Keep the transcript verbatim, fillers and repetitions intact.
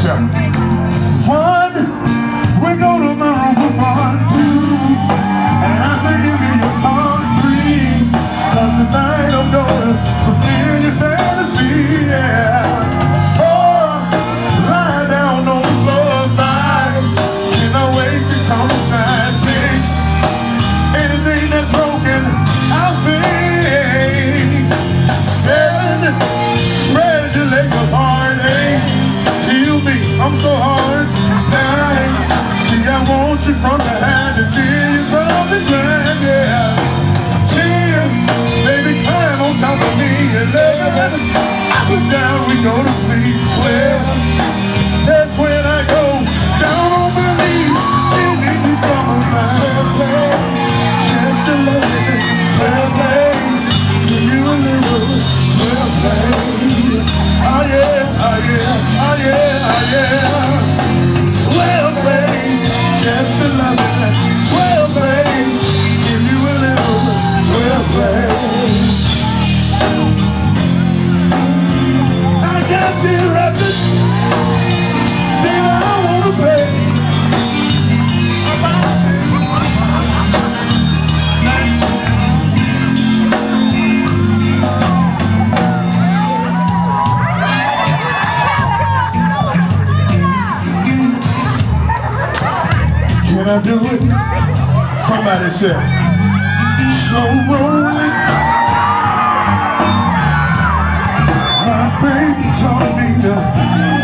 Yeah. One, we go to the room for one, two, and I say give me your heart free, cause tonight I'm gonna fulfill your fantasy, yeah. Four, lie down on the floor. Five, cannot wait to come inside. Six, anything that's broken, I'll fix. Seven, spread your legs apart. Eight, feel me, I'm so hard. Nine, see I want you from behind and feel you from the ground, yeah. Ten, baby climb on top of me. Eleven, up and down we go to sleep. Twelve, that's when I go down on my knees. Give me some of my twelve, just a little. Twelve, give you a little. Twelve, oh yeah, oh yeah, oh yeah, oh yeah. Twelve, babe, just a little. Twelve, babe, give you a little. Twelve, babe. I got the records that I wanna play. Can I do it? Somebody said, so rolling. My baby's on me now.